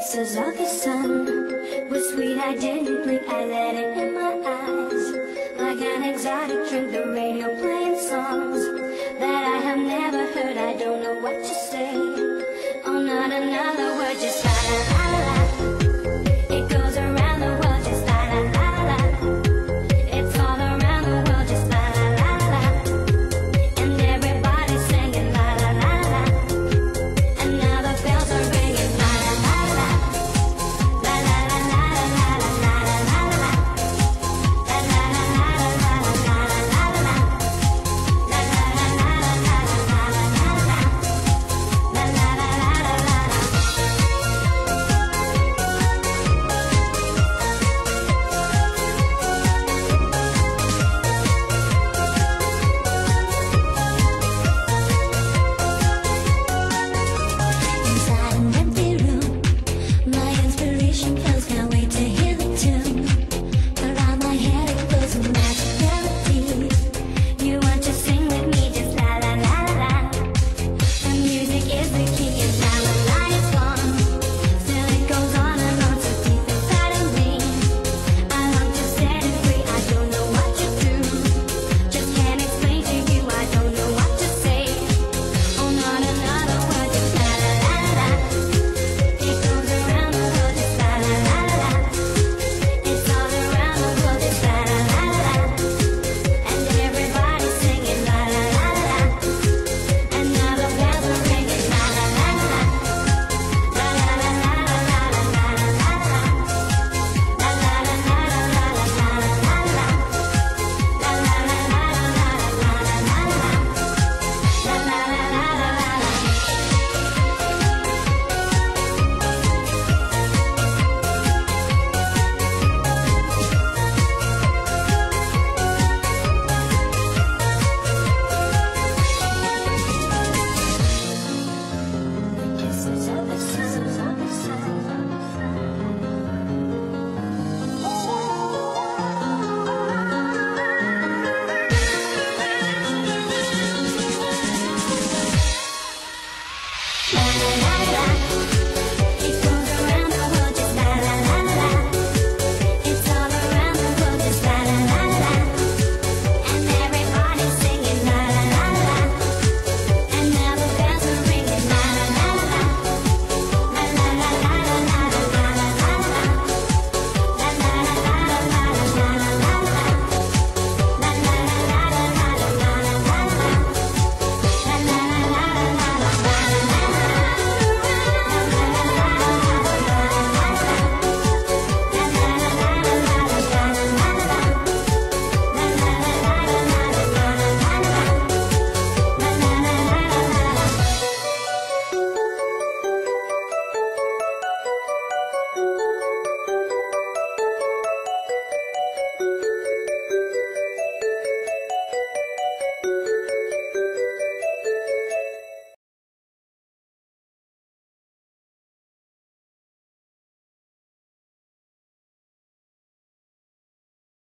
pieces of the sun was sweet, I didn't blink, I let it in my eyes. Like an exotic drink, the radio playing songs that I have never heard. I don't know what to say. Oh, not another word, just la la la.